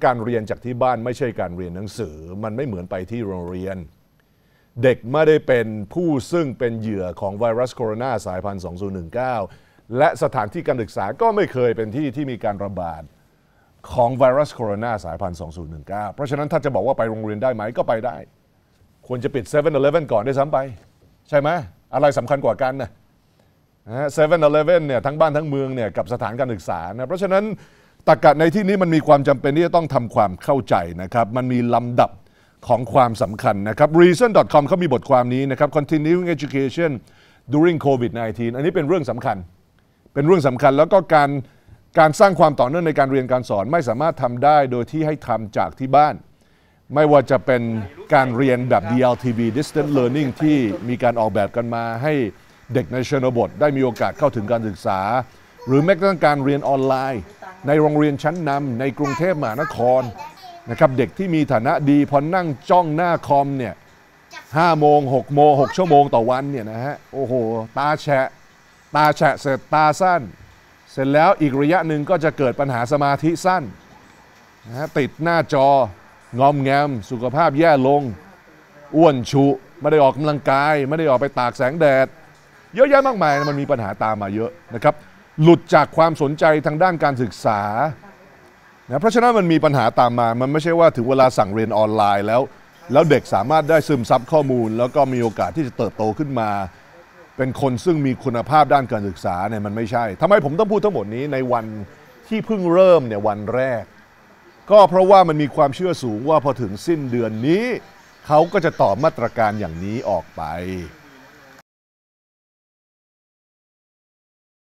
การเรียนจากที่บ้านไม่ใช่การเรียนหนังสือมันไม่เหมือนไปที่โรงเรียนเด็กไม่ได้เป็นผู้ซึ่งเป็นเหยื่อของไวรัสโคโรนาสายพันธุ์ 2019 และสถานที่การศึกษาก็ไม่เคยเป็นที่ที่มีการระบาดของไวรัสโคโรนาสายพันธุ์ 2019 เพราะฉะนั้นถ้าจะบอกว่าไปโรงเรียนได้ไหมก็ไปได้ควรจะปิด 7-Eleven ก่อนด้วยซ้ำไปใช่ไหมอะไรสำคัญกว่ากันนะ 7-Eleven เนี่ยทั้งบ้านทั้งเมืองเนี่ยกับสถานการศึกษานะเพราะฉะนั้นตรรกะในที่นี้มันมีความจำเป็นที่จะต้องทำความเข้าใจนะครับมันมีลำดับของความสำคัญนะครับ reason.com เขามีบทความนี้นะครับ continuing education during COVID-19 อันนี้เป็นเรื่องสำคัญแล้วก็การสร้างความต่อเนื่องในการเรียนการสอนไม่สามารถทำได้โดยที่ให้ทำจากที่บ้านไม่ว่าจะเป็นการเรียนแบบ DLTV Distance Learning ที่มีการออกแบบกันมาให้เด็กในชนบทได้มีโอกาสเข้าถึงการศึกษาหรือแม้กระทั่งการเรียนออนไลน์ในโรงเรียนชั้นนำในกรุงเทพมหานครนะครับเด็กที่มีฐานะดีพอนั่งจ้องหน้าคอมเนี่ย5 โมง 6 โมง 6 ชั่วโมงต่อวันเนี่ยนะฮะโอ้โหตาแฉะเสร็จตาสั้นเสร็จแล้วอีกระยะหนึ่งก็จะเกิดปัญหาสมาธิสั้นนะฮะติดหน้าจองอมแงมสุขภาพแย่ลงอ้วนชุไม่ได้ออกกำลังกายไม่ได้ออกไปตากแสงแดดเยอะแยะมากมายมันมีปัญหาตามมาเยอะนะครับหลุดจากความสนใจทางด้านการศึกษานะเพราะฉะนั้นมันมีปัญหาตามมามันไม่ใช่ว่าถึงเวลาสั่งเรียนออนไลน์แล้วเด็กสามารถได้ซึมซับข้อมูลแล้วก็มีโอกาสที่จะเติบโตขึ้นมาเป็นคนซึ่งมีคุณภาพด้านการศึกษาเนี่ยมันไม่ใช่ทำไมผมต้องพูดทั้งหมดนี้ในวันที่เพิ่งเริ่มเนี่ยวันแรกก็เพราะว่ามันมีความเชื่อสูงว่าพอถึงสิ้นเดือนนี้เขาก็จะต่อมาตรการอย่างนี้ออกไป